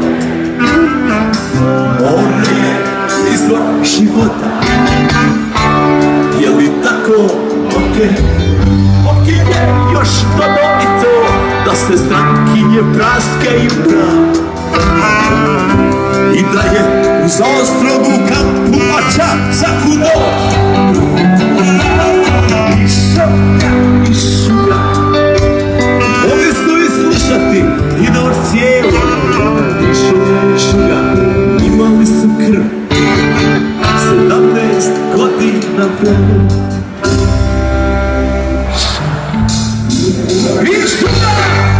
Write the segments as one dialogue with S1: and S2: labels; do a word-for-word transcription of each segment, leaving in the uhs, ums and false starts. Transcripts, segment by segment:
S1: More je izvor života. Je li tako? Okej, okej je još dodao i to da ste strankinje praske i prav. I da je u zaostrogu kampu mača svaku noć. I šoka, i šuga. Mogli su i slušati i noć cijelu. I šuga, i šuga. Imali su krv. Sedamnaest godina prvo. I šuga!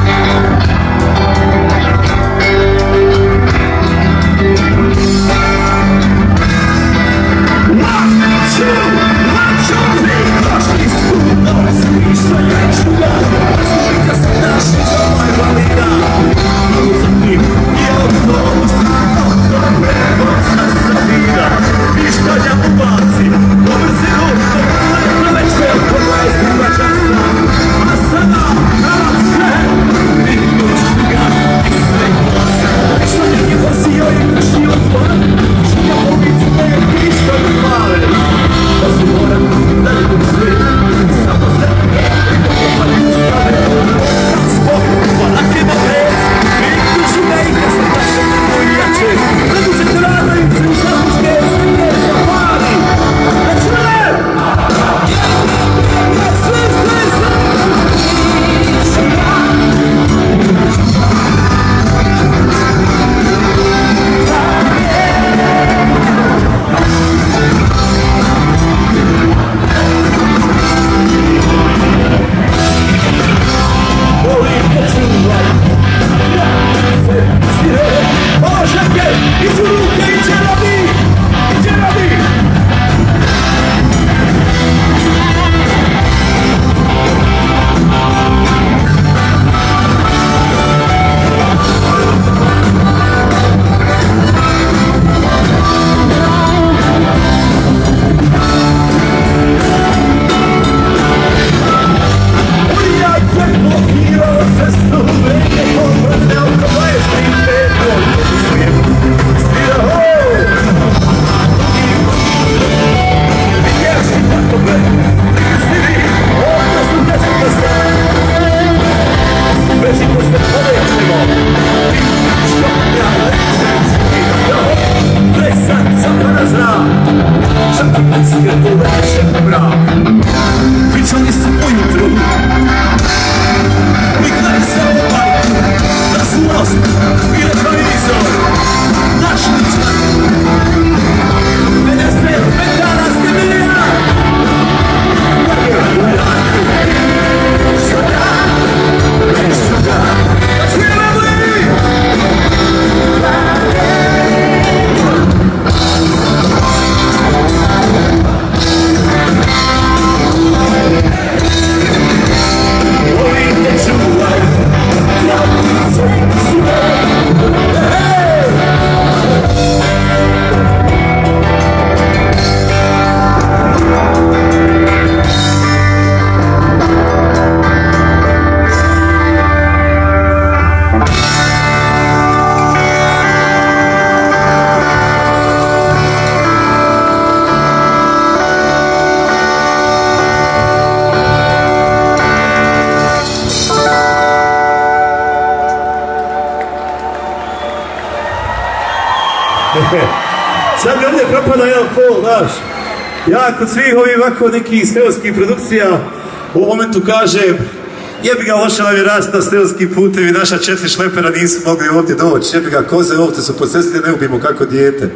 S2: Sad mi ovdje propada jedan fol, znaš. Ja kod svih ovih ovako nekih seoskih produkcija u momentu kažem jebi ga, loša nam je rasta, seoski putevi, naša četiri šlepera nisu mogli ovdje doći, jebi ga, koze ovdje su po cesti, ne ubimo kako dijete.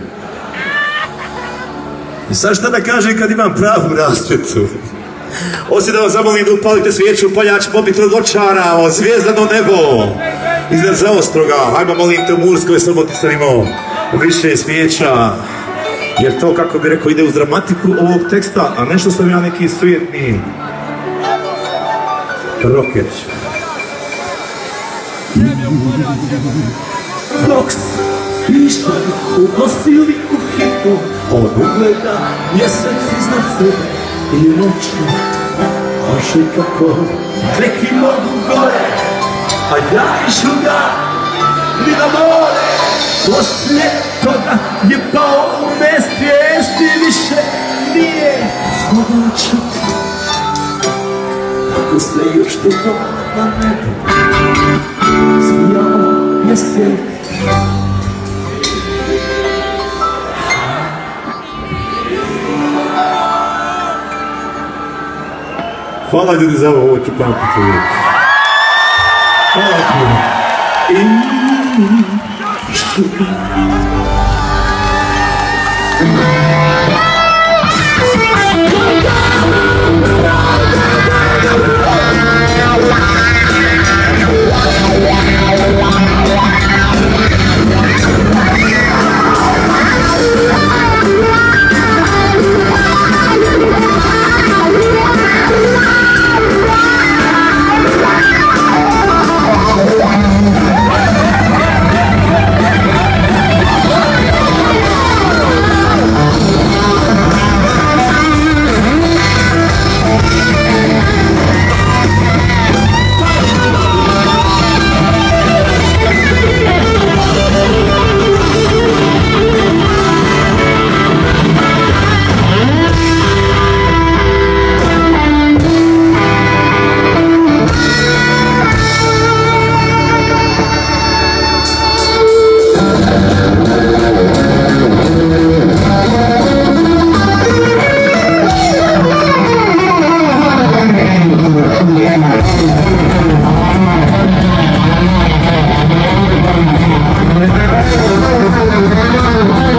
S2: I sad šta da kažem kad imam pravu rasvetu? Osim da vas zamolim da upalite svijeću, paljač, mobitel, očara, zvijezdano nebo iznad Zaostroga. Hajmo, molim te, u Murskoj Soboti sam imao više svijeća, jer to, kako bi rekao, ide uz dramatiku ovog teksta, a nešto sam ja neki sujetni rocker.
S1: Dok išla u gostili u hitu, od ugleda mjesec iznad sebe i noću oši kako neki mogu gore, a ja išu ga ni na more. Poslije toga je pao u nesvijesti, više nije mogao čuti kako se još dugo na nebu smijao je svijet.
S2: Hvala ljudi za ovo, ovo ću pamtiti uvijek. Hvala puno.
S1: I štuka.
S3: Thank you.